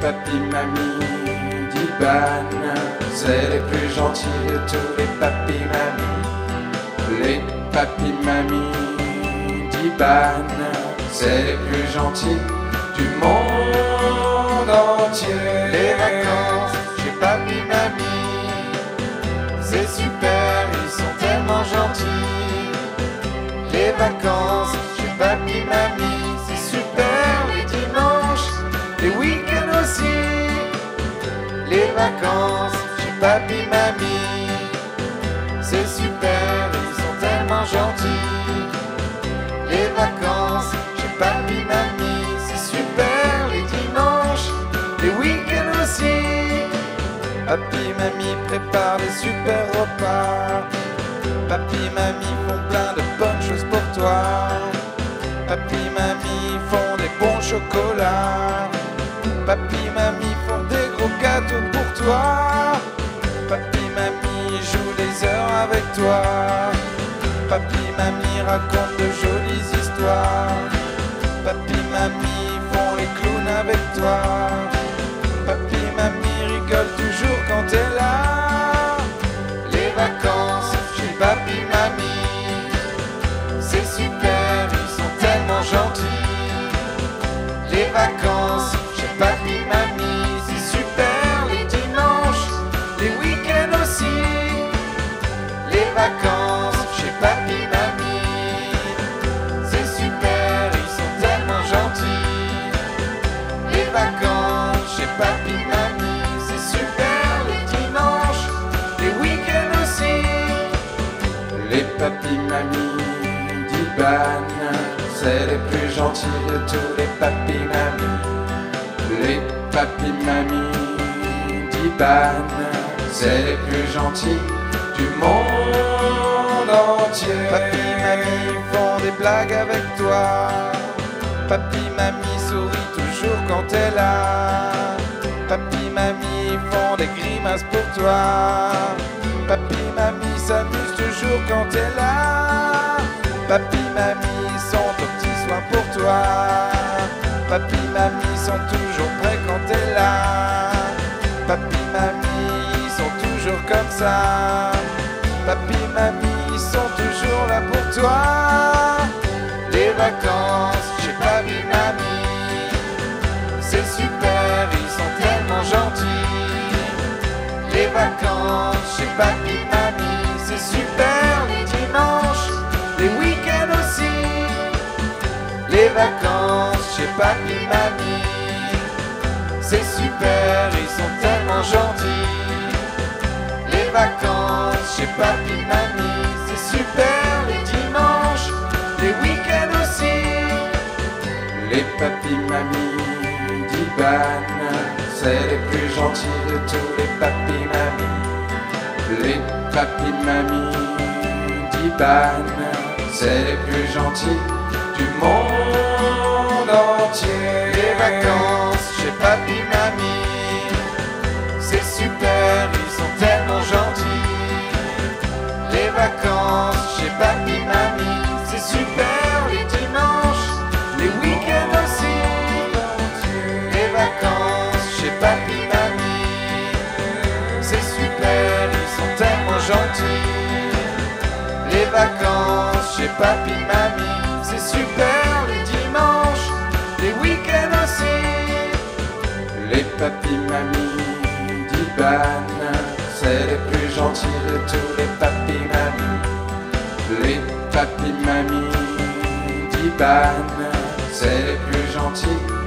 papis mamies d'Iban, c'est les plus gentils de tous les papis mamies. Les papis mamies d'Iban, c'est les plus gentils du monde entier. Les vacances chez papy mamie, c'est super, ils sont tellement gentils. Les vacances chez papy mamie, c'est super, les dimanches, les week-ends aussi. Les vacances chez papy mamie, c'est super, ils sont tellement gentils. Les vacances chez papy mamie, c'est super, les dimanches, les week-ends aussi. Papy mamie prépare des super repas. Papy mamie font plein de bonnes choses pour toi. Papy mamie font des bons chocolats. Papy mamie font des gros gâteaux pour toi. Papy mamie joue des heures avec toi. Papy mamie raconte de jolies histoires. Papy mamie font les clowns avec toi. Papy mamie rigole toujours quand t'es là. Les vacances chez papy mamie, c'est super, ils sont tellement gentils. Les vacances chez papy mamie, c'est super, les dimanches, les week-ends aussi. Les vacances chez papy mamie, c'est super, ils sont tellement gentils. Les vacances chez papy mamie, c'est super, les dimanches, les week-ends aussi. Les papis mamies d'Iban, c'est les plus gentils de tous les papis mamies. Les papis mamies d'Iban, c'est les plus gentils du monde entier. Papy mamie font des blagues avec toi. Papy mamie sourit toujours quand t'es là. Papy mamie font des grimaces pour toi. Papy mamie s'amuse toujours quand t'es là. Papy mamie sont aux petits soins pour toi. Papy mamie sont toujours prêts quand t'es là. Papy mamie sont toujours comme ça. Papy mamie sont toujours là pour toi. Les vacances chez papy mamie, c'est super, ils sont tellement gentils. Les vacances chez papy mamie, c'est super, les dimanches, les week-ends aussi. Les vacances chez papy mamie, c'est super, ils sont tellement gentils. Les vacances chez papy mamie, c'est super, les dimanches, les week-ends aussi. Les papis mamies d'Iban, c'est les plus gentils de tous les papis mamies. Les papis mamies d'Iban, c'est les plus gentils du monde entier. Les vacances chez papy mamie, c'est super, ils sont tellement gentils. Les vacances chez papy mamie, c'est super, les dimanches, les week-ends aussi. Les vacances chez papy mamie, c'est super, ils sont tellement gentils. Les vacances chez papy mamie, c'est super, les dimanches, les week-ends aussi. Les papis mamies d'Iban, c'est les plus gentils de tous les papis mamies. Les papis mamies d'Iban, c'est les plus gentils